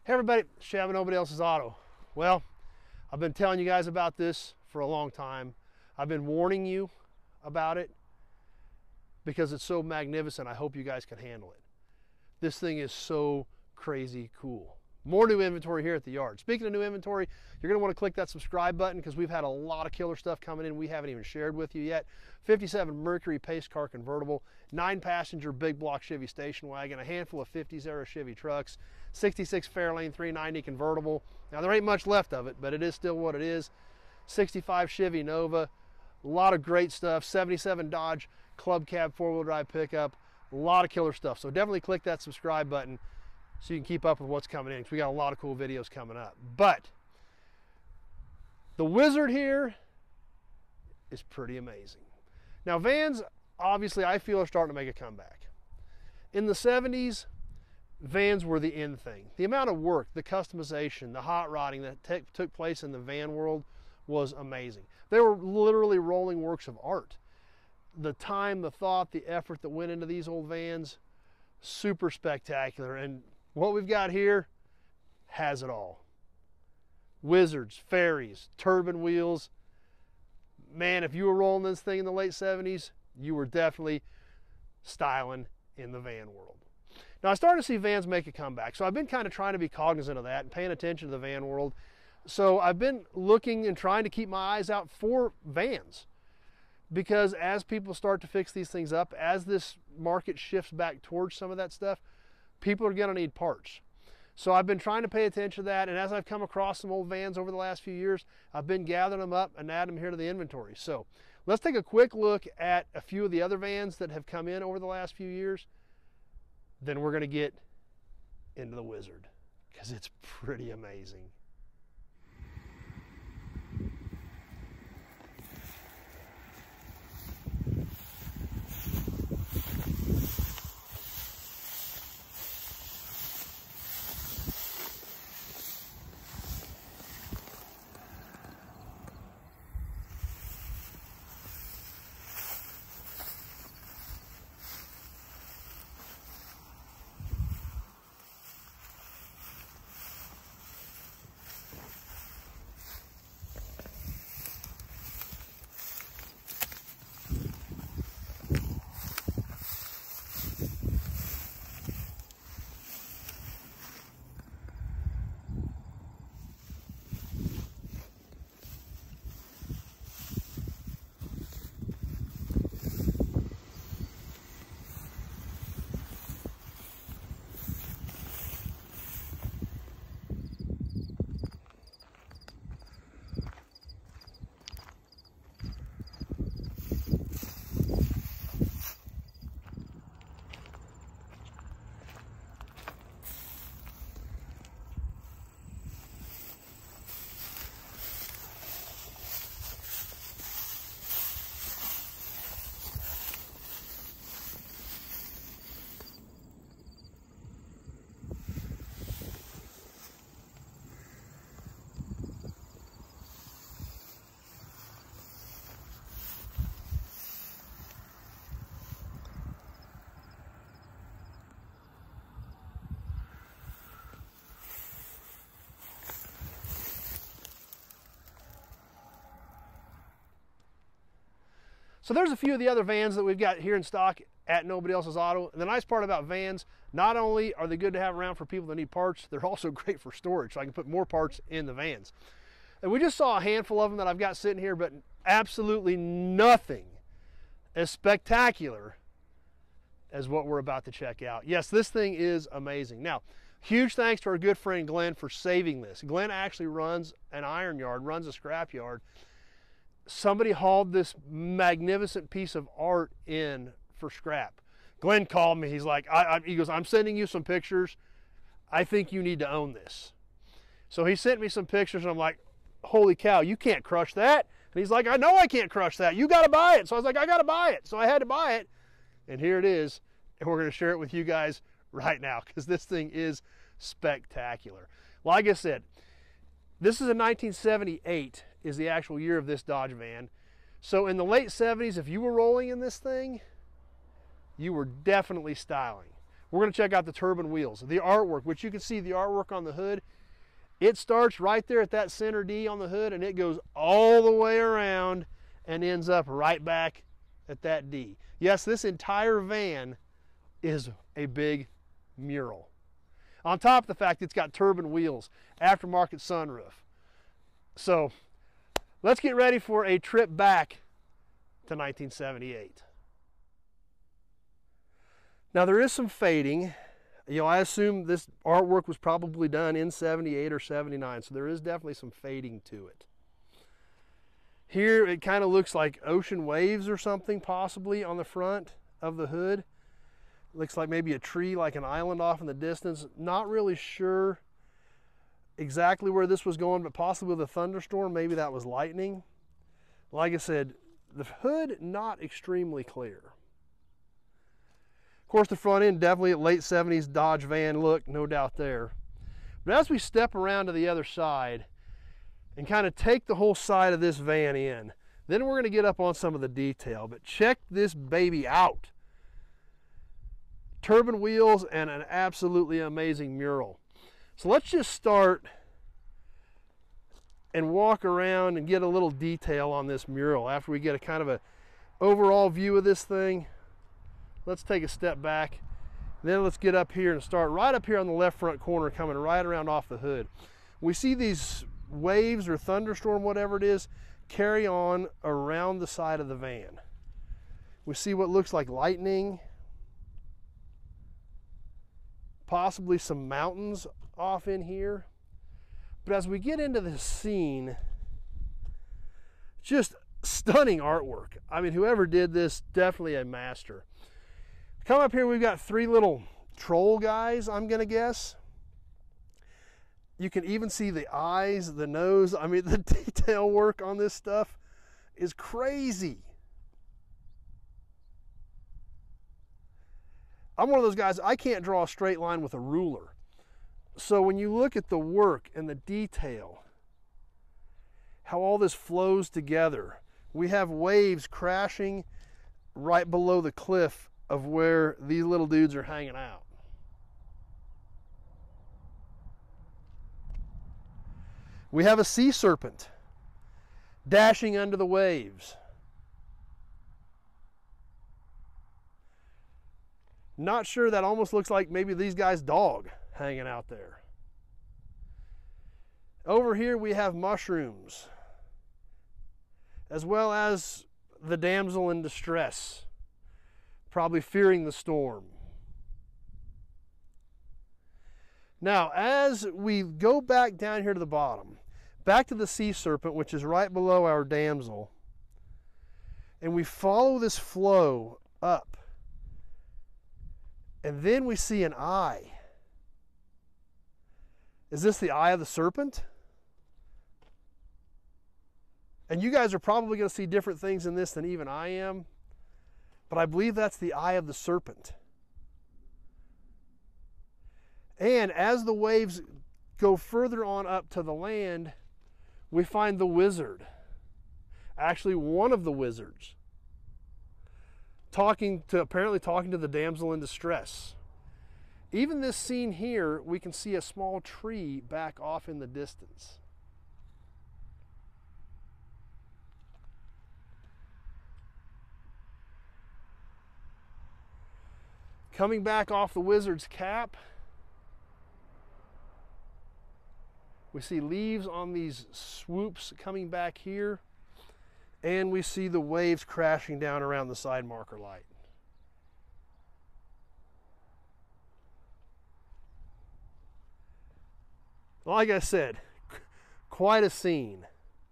Hey everybody, Chevy Nobody Else's Auto. Well, I've been telling you guys about this for a long time. I've been warning you about it because it's so magnificent. I hope you guys can handle it. This thing is so crazy cool. More new inventory here at the yard. Speaking of new inventory, you're going to want to click that subscribe button because we've had a lot of killer stuff coming in we haven't even shared with you yet. 57 Mercury pace car convertible, 9-passenger big block Chevy station wagon, a handful of 50s era Chevy trucks, 66 Fairlane 390 convertible. Now there ain't much left of it, but it is still what it is. 65 Chevy Nova, a lot of great stuff. 77 Dodge Club Cab 4-wheel drive pickup, a lot of killer stuff. So definitely click that subscribe button so you can keep up with what's coming in, because we got a lot of cool videos coming up. But the wizard here is pretty amazing. Now vans, obviously, I feel are starting to make a comeback. In the 70s, vans were the in thing. The amount of work, the customization, the hot rodding that took place in the van world was amazing. They were literally rolling works of art. The time, the thought, the effort that went into these old vans, super spectacular. And what we've got here has it all. Wizards, fairies, turbine wheels. Man, if you were rolling this thing in the late 70s, you were definitely styling in the van world. Now, I started to see vans make a comeback, so I've been kind of trying to be cognizant of that and paying attention to the van world. So I've been looking and trying to keep my eyes out for vans, because as people start to fix these things up, as this market shifts back towards some of that stuff, people are going to need parts. So I've been trying to pay attention to that, and as I've come across some old vans over the last few years, I've been gathering them up and adding them here to the inventory. So let's take a quick look at a few of the other vans that have come in over the last few years. Then we're going to get into the wizard, because it's pretty amazing. So there's a few of the other vans that we've got here in stock at Nobody Else's Auto. And the nice part about vans, not only are they good to have around for people that need parts, they're also great for storage, so I can put more parts in the vans. And we just saw a handful of them that I've got sitting here, but absolutely nothing as spectacular as what we're about to check out. Yes, this thing is amazing. Now, huge thanks to our good friend Glenn for saving this. Glenn actually runs an iron yard, runs a scrap yard. Somebody hauled this magnificent piece of art in for scrap. Glenn called me. He's like, he goes, I'm sending you some pictures. I think you need to own this. So he sent me some pictures, and I'm like, holy cow, you can't crush that. And he's like, I know I can't crush that. You got to buy it. So I was like, I got to buy it. So I had to buy it. And here it is. And we're going to share it with you guys right now, because this thing is spectacular. Like I said, this is a 1978 is the actual year of this Dodge van. So in the late 70s, if you were rolling in this thing, you were definitely styling. we're going to check out the turbine wheels. The artwork, which you can see the artwork on the hood, it starts right there at that center D on the hood, and it goes all the way around and ends up right back at that D. Yes, this entire van is a big mural. On top of the fact it's got turbine wheels, aftermarket sunroof. So let's get ready for a trip back to 1978. Now there is some fading. You know, I assume this artwork was probably done in 78 or 79, so there is definitely some fading to it. Here it kind of looks like ocean waves or something possibly on the front of the hood. Looks like maybe a tree, like an island off in the distance. Not really sure exactly where this was going, but possibly the thunderstorm, maybe that was lightning. Like I said, the hood not extremely clear. Of course, the front end, definitely a late 70s Dodge van look, no doubt there. But as we step around to the other side and kind of take the whole side of this van in, then we're going to get up on some of the detail. But check this baby out. Turbine wheels and an absolutely amazing mural. So let's just start and walk around and get a little detail on this mural after we get a kind of a overall view of this thing. Let's take a step back. Then let's get up here and start right up here on the left front corner, coming right around off the hood. We see these waves or thunderstorm, whatever it is, carry on around the side of the van. We see what looks like lightning, possibly some mountains off in here. But as we get into this scene, just stunning artwork. I mean, whoever did this, definitely a master. Come up here, we've got three little troll guys, I'm gonna guess. You can even see the eyes, the nose. I mean, the detail work on this stuff is crazy. I'm one of those guys, I can't draw a straight line with a ruler. So when you look at the work and the detail, how all this flows together, we have waves crashing right below the cliff of where these little dudes are hanging out. We have a sea serpent dashing under the waves. Not sure, that almost looks like maybe these guys' dog hanging out there. Over here we have mushrooms, as well as the damsel in distress, probably fearing the storm. Now, as we go back down here to the bottom, back to the sea serpent, which is right below our damsel, and we follow this flow up, and then we see an eye. Is this the eye of the serpent? And you guys are probably going to see different things in this than even I am, but I believe that's the eye of the serpent. And as the waves go further on up to the land, we find the wizard. Actually, one of the wizards. Apparently talking to the damsel in distress. Even this scene here, we can see a small tree back off in the distance. Coming back off the wizard's cap, we see leaves on these swoops coming back here, and we see the waves crashing down around the side marker light. Like I said, quite a scene.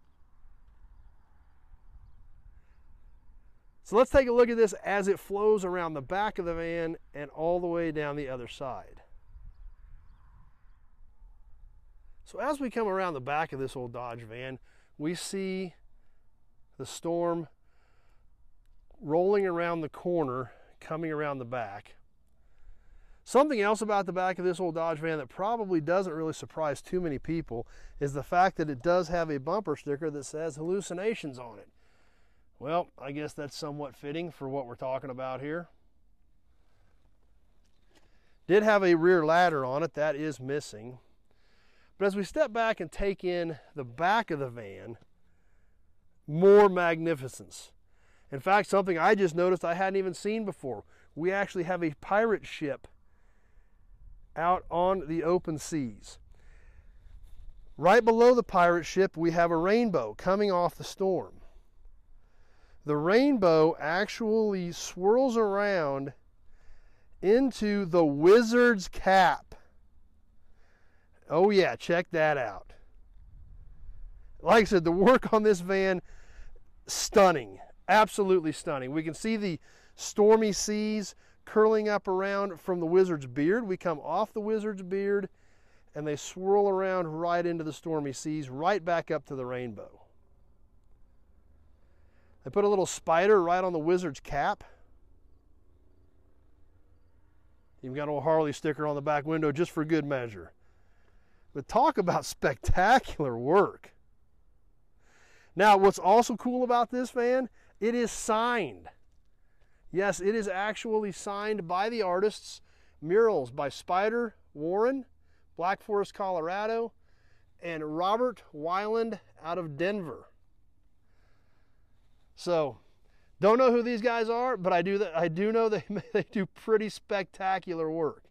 So let's take a look at this as it flows around the back of the van and all the way down the other side. So as we come around the back of this old Dodge van, we see the storm rolling around the corner, coming around the back. Something else about the back of this old Dodge van that probably doesn't really surprise too many people is the fact that it does have a bumper sticker that says hallucinations on it. Well, I guess that's somewhat fitting for what we're talking about here. Did have a rear ladder on it, that is missing. But as we step back and take in the back of the van, more magnificence. In fact, something I just noticed I hadn't even seen before. We actually have a pirate ship out on the open seas. Right below the pirate ship, we have a rainbow coming off the storm. The rainbow actually swirls around into the Wizard's Cap. Oh yeah, check that out. Like I said, the work on this van, stunning. Absolutely stunning. We can see the stormy seas curling up around from the Wizard's beard. We come off the Wizard's beard and they swirl around right into the stormy seas, right back up to the rainbow. They put a little spider right on the Wizard's cap. Even got a little Harley sticker on the back window just for good measure. But talk about spectacular work. Now, what's also cool about this van, it is signed. Yes, it is actually signed by the artists. Murals by Spider Warren, Black Forest, Colorado, and Robert Weiland out of Denver. So, don't know who these guys are, but I do know they do pretty spectacular work.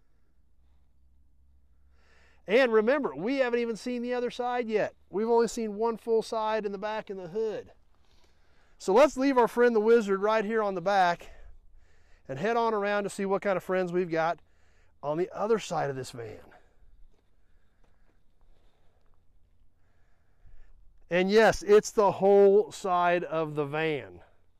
And remember, we haven't even seen the other side yet. We've only seen one full side in the back and the hood. So let's leave our friend the Wizard right here on the back and head on around to see what kind of friends we've got on the other side of this van. And yes, it's the whole side of the van.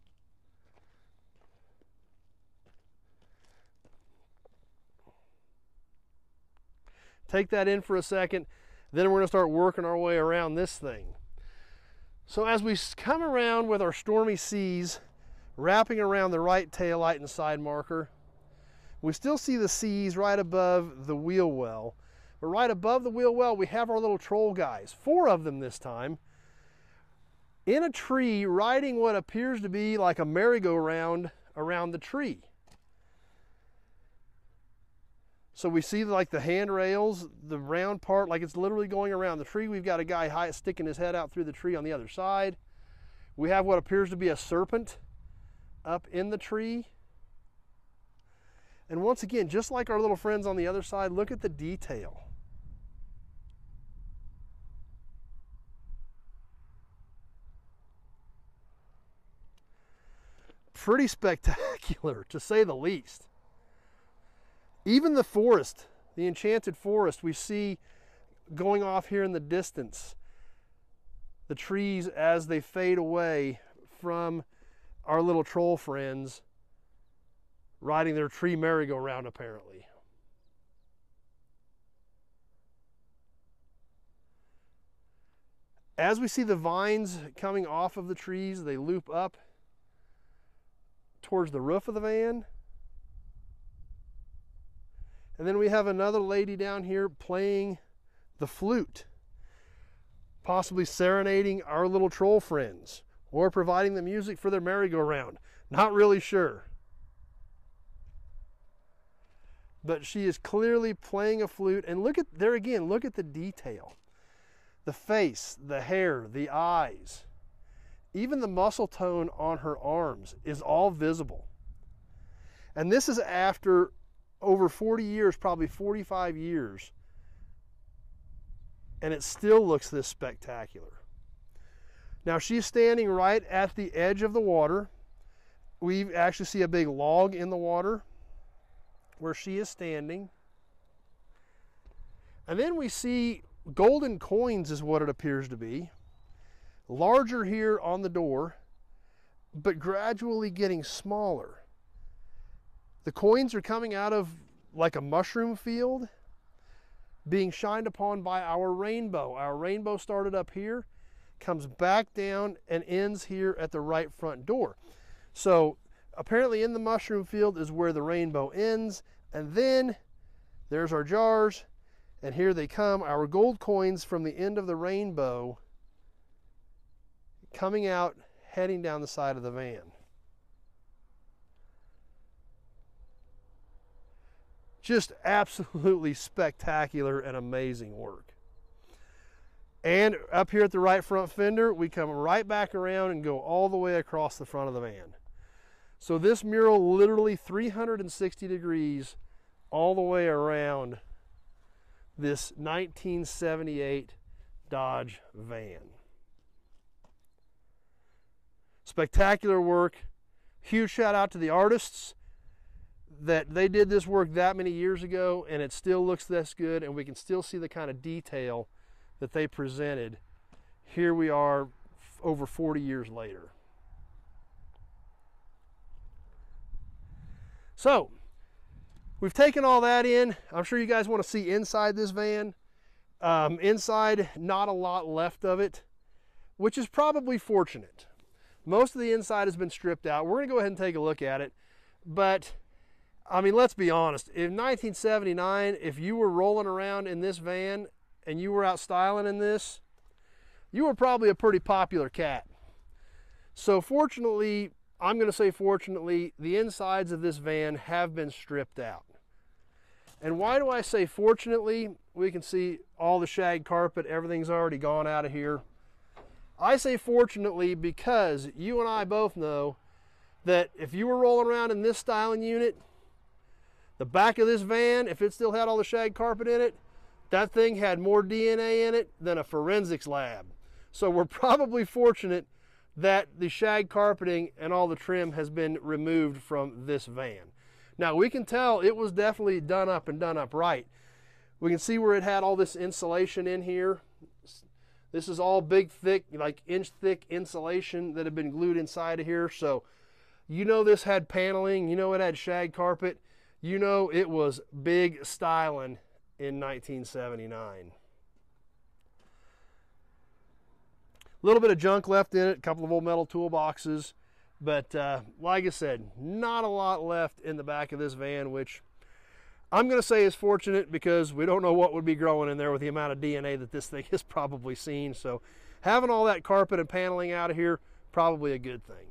Take that in for a second, then we're going to start working our way around this thing. So as we come around with our stormy seas wrapping around the right taillight and side marker, we still see the seas right above the wheel well. But right above the wheel well, we have our little troll guys, 4 of them this time, in a tree riding what appears to be like a merry-go-round around the tree. So we see like the handrails, the round part, like it's literally going around the tree. We've got a guy sticking his head out through the tree on the other side. We have what appears to be a serpent up in the tree. And once again, just like our little friends on the other side, look at the detail. Pretty spectacular, to say the least. Even the forest, the enchanted forest, we see going off here in the distance. The trees as they fade away from our little troll friends riding their tree merry-go-round apparently. As we see the vines coming off of the trees, they loop up towards the roof of the van. And then we have another lady down here playing the flute, possibly serenading our little troll friends or providing the music for their merry-go-round. Not really sure. But she is clearly playing a flute. And look at, there again, look at the detail. The face, the hair, the eyes, even the muscle tone on her arms is all visible. And this is after over 40 years, probably 45 years, and it still looks this spectacular. Now she's standing right at the edge of the water. We actually see a big log in the water where she is standing. And then we see golden coins is what it appears to be. Larger here on the door, but gradually getting smaller. The coins are coming out of like a mushroom field, being shined upon by our rainbow. Our rainbow started up here, comes back down, and ends here at the right front door. So apparently in the mushroom field is where the rainbow ends, and then there's our jars, and here they come, our gold coins from the end of the rainbow coming out, heading down the side of the van. Just absolutely spectacular and amazing work. And up here at the right front fender, we come right back around and go all the way across the front of the van. So this mural literally 360 degrees all the way around this 1978 Dodge van. Spectacular work. Huge shout out to the artists that they did this work that many years ago and it still looks this good, and we can still see the kind of detail that they presented. Here we are over 40 years later. So we've taken all that in. I'm sure you guys want to see inside this van. Inside, not a lot left of it, which is probably fortunate. Most of the inside has been stripped out. We're going to go ahead and take a look at it. But, I mean, let's be honest. In 1979, if you were rolling around in this van and you were out styling in this, you were probably a pretty popular cat. So fortunately, I'm going to say fortunately, the insides of this van have been stripped out. And why do I say fortunately? We can see all the shag carpet, everything's already gone out of here. I say fortunately because you and I both know that if you were rolling around in this styling unit, the back of this van, if it still had all the shag carpet in it, that thing had more DNA in it than a forensics lab. So we're probably fortunate that the shag carpeting and all the trim has been removed from this van. Now we can tell it was definitely done up and done up right. We can see where it had all this insulation in here. This is all big, thick, like inch thick insulation that had been glued inside of here. So you know this had paneling, you know it had shag carpet, you know it was big styling in 1979. A little bit of junk left in it, a couple of old metal toolboxes, but like I said, not a lot left in the back of this van, which I'm going to say is fortunate because we don't know what would be growing in there with the amount of DNA that this thing has probably seen. So having all that carpet and paneling out of here, probably a good thing.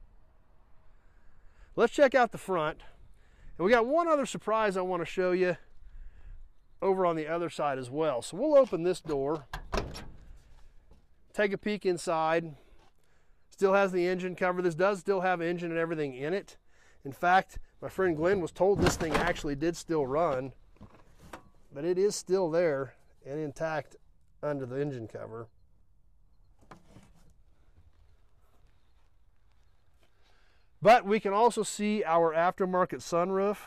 Let's check out the front. And we got one other surprise I want to show you over on the other side as well. So we'll open this door, take a peek inside. Still has the engine cover. This does still have engine and everything in it. In fact, my friend Glenn was told this thing actually did still run, but it is still there and intact under the engine cover. But we can also see our aftermarket sunroof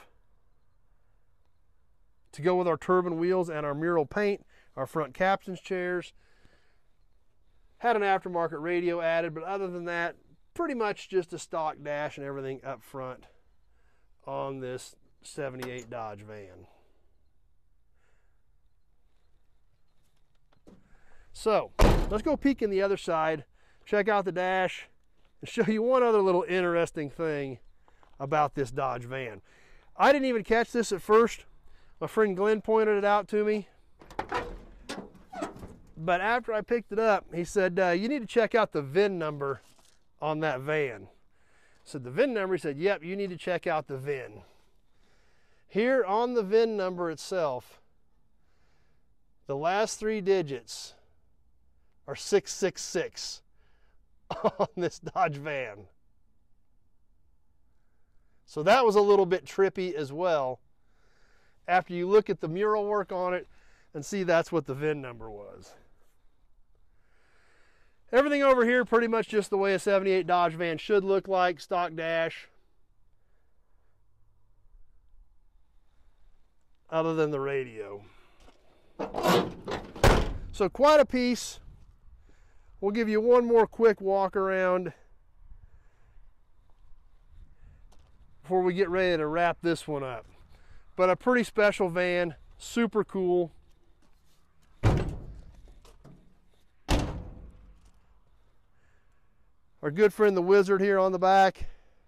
to go with our turbine wheels and our mural paint, our front captain's chairs. Had an aftermarket radio added, but other than that, pretty much just a stock dash and everything up front on this 78 Dodge van. So let's go peek in the other side, check out the dash, and show you one other little interesting thing about this Dodge van. I didn't even catch this at first. My friend Glenn pointed it out to me. But after I picked it up, he said, you need to check out the VIN number on that van. I said, the VIN number? He said, yep, you need to check out the VIN. Here on the VIN number itself, the last 3 digits are 666 on this Dodge van. So that was a little bit trippy as well. After you look at the mural work on it and see that's what the VIN number was. Everything over here pretty much just the way a 78 Dodge van should look like, stock dash. Other than the radio. So quite a piece. We'll give you one more quick walk around before we get ready to wrap this one up. But a pretty special van, super cool. Our good friend the Wizard here on the back.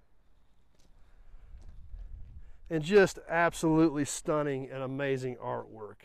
And just absolutely stunning and amazing artwork.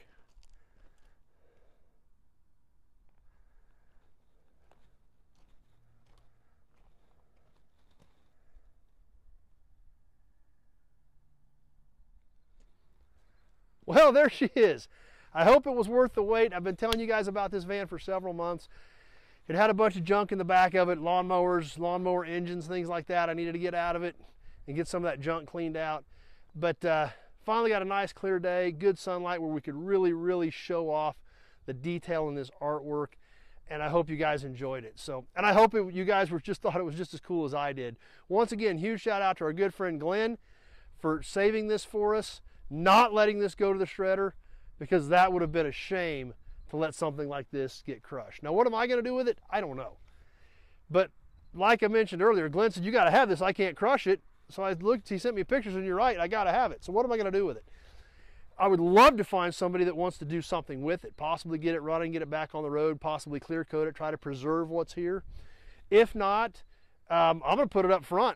Well, there she is. I hope it was worth the wait. I've been telling you guys about this van for several months. It had a bunch of junk in the back of it, lawnmowers, lawnmower engines, things like that. I needed to get out of it and get some of that junk cleaned out. But finally got a nice clear day, good sunlight where we could really show off the detail in this artwork. And I hope you guys enjoyed it. So, and I hope you guys thought it was just as cool as I did. Once again, huge shout out to our good friend Glenn for saving this for us, not letting this go to the shredder, because that would have been a shame to let something like this get crushed. Now, what am I going to do with it? I don't know. But like I mentioned earlier, Glenn said, you got to have this. I can't crush it. So I looked, he sent me pictures, and you're right, I got to have it. So what am I going to do with it? I would love to find somebody that wants to do something with it, possibly get it running, get it back on the road, possibly clear coat it, try to preserve what's here. If not, I'm going to put it up front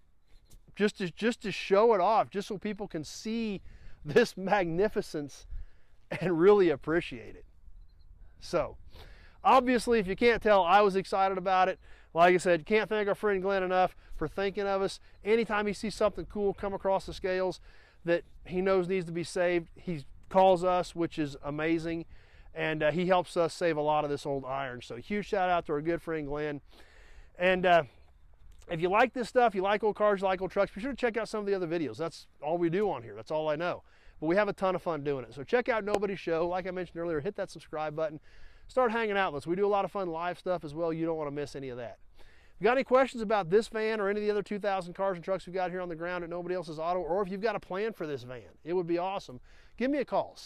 just to show it off, just so people can see this magnificence and really appreciate it. So, obviously, if you can't tell, I was excited about it. Like I said, can't thank our friend Glenn enough for thinking of us. Anytime he sees something cool come across the scales that he knows needs to be saved, he calls us, which is amazing, and he helps us save a lot of this old iron. So huge shout out to our good friend Glenn. And if you like this stuff, you like old cars, you like old trucks, be sure to check out some of the other videos. That's all we do on here. That's all I know. But we have a ton of fun doing it. So check out Nobody's Show. Like I mentioned earlier, hit that subscribe button. Start hanging out with us. We do a lot of fun live stuff as well. You don't want to miss any of that. If you got any questions about this van or any of the other 2,000 cars and trucks we've got here on the ground at Nobody Else's Auto, or if you've got a plan for this van, it would be awesome. Give me a call,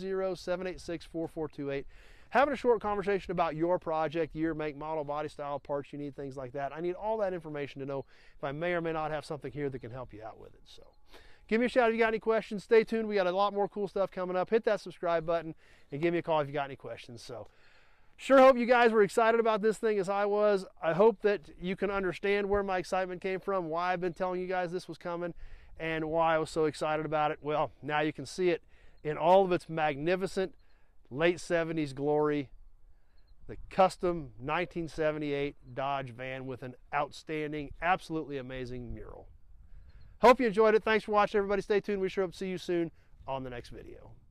620-786-4428. Having a short conversation about your project, year, make, model, body style, parts you need, things like that. I need all that information to know if I may or may not have something here that can help you out with it. So give me a shout if you got any questions. Stay tuned. We got a lot more cool stuff coming up. Hit that subscribe button and give me a call if you got any questions. So sure hope you guys were excited about this thing as I was. I hope that you can understand where my excitement came from, why I've been telling you guys this was coming, and why I was so excited about it. Well, now you can see it in all of its magnificent late 70s glory. The custom 1978 Dodge van with an outstanding, absolutely amazing mural. Hope you enjoyed it. Thanks for watching, everybody. Stay tuned. We sure hope to see you soon on the next video.